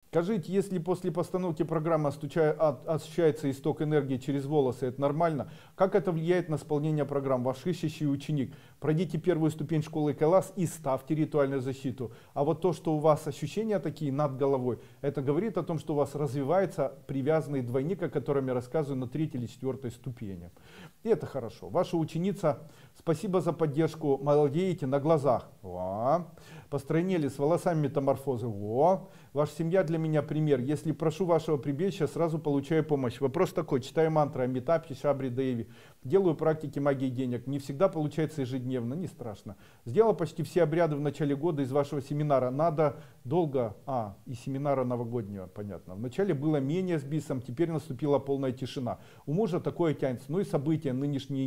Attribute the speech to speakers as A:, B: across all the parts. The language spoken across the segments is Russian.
A: Скажите, если после постановки программы осуществляется исток энергии через волосы, это нормально? Как это влияет на исполнение программ? Ваш ищущий ученик. Пройдите первую ступень школы Кайлас и ставьте ритуальную защиту. А вот то, что у вас ощущения такие над головой, это говорит о том, что у вас развивается привязанный двойник, о котором я рассказываю на 3-й или 4-й ступени. И это хорошо. Ваша ученица, спасибо за поддержку, молодеете на глазах. О. Постройнели с волосами метаморфозы. О. Ваша семья для меня пример. Если прошу вашего прибежища, сразу получаю помощь. Вопрос такой. Читаю мантры Амитабхи, Шабри, Деви. Делаю практики магии денег. Не всегда получается ежедневно, не страшно. Сделал почти все обряды в начале года из вашего семинара. Надо долго... и семинара новогоднего, понятно. Вначале было менее с бисом, теперь наступила полная тишина. У мужа такое тянется. Ну и события нынешние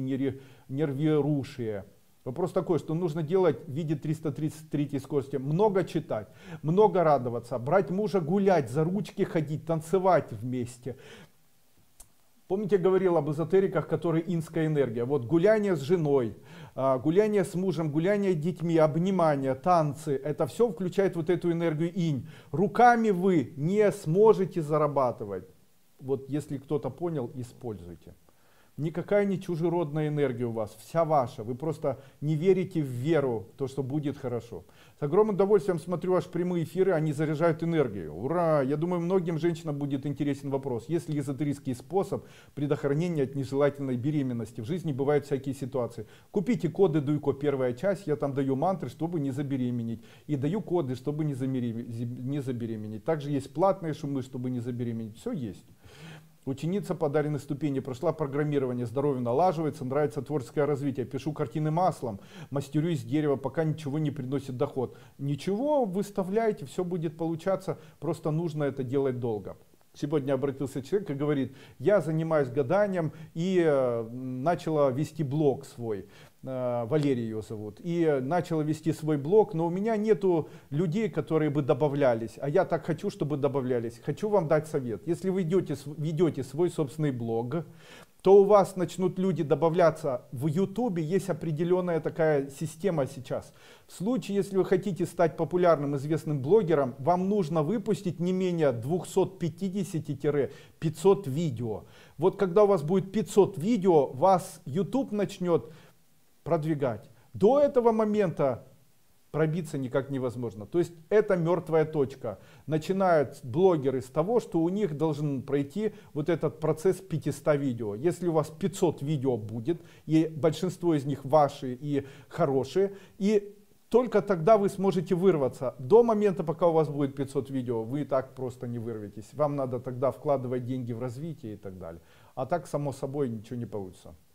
A: нервирушие. Вопрос такой, что нужно делать в виде 333 скорости. Много читать, много радоваться, брать мужа гулять, за ручки ходить, танцевать вместе. Помните, я говорил об эзотериках, которые инская энергия. Вот гуляние с женой, гуляние с мужем, гуляние с детьми, обнимание, танцы. Это все включает вот эту энергию инь. Руками вы не сможете зарабатывать. Вот если кто-то понял, используйте. Никакая не чужеродная энергия у вас, вся ваша. Вы просто не верите в веру, то, что будет хорошо. С огромным удовольствием смотрю ваши прямые эфиры, они заряжают энергию. Ура! Я думаю, многим женщинам будет интересен вопрос. Есть ли эзотерический способ предохранения от нежелательной беременности? В жизни бывают всякие ситуации. Купите коды Дуйко, первая часть, я там даю мантры, чтобы не забеременеть. И даю коды, чтобы не забеременеть. Также есть платные шумы, чтобы не забеременеть. Все есть. Ученица подаренной ступени прошла программирование, здоровье налаживается, нравится творческое развитие. Пишу картины маслом, мастерю из дерева, пока ничего не приносит доход. Ничего, выставляйте, все будет получаться, просто нужно это делать долго. Сегодня обратился человек и говорит, я занимаюсь гаданием и начала вести блог свой. Валерий ее зовут. И начала вести свой блог, но у меня нету людей, которые бы добавлялись. А я так хочу, чтобы добавлялись. Хочу вам дать совет. Если вы ведете свой собственный блог, то у вас начнут люди добавляться. В YouTube есть определенная такая система сейчас. В случае, если вы хотите стать популярным, известным блогером, вам нужно выпустить не менее 250-500 видео. Вот когда у вас будет 500 видео, вас YouTube начнет продвигать. До этого момента пробиться никак невозможно. То есть это мертвая точка. Начинают блогеры с того, что у них должен пройти вот этот процесс 500 видео. Если у вас 500 видео будет, и большинство из них ваши и хорошие, и только тогда вы сможете вырваться. До момента, пока у вас будет 500 видео, вы и так просто не вырветесь. Вам надо тогда вкладывать деньги в развитие и так далее. А так, само собой, ничего не получится.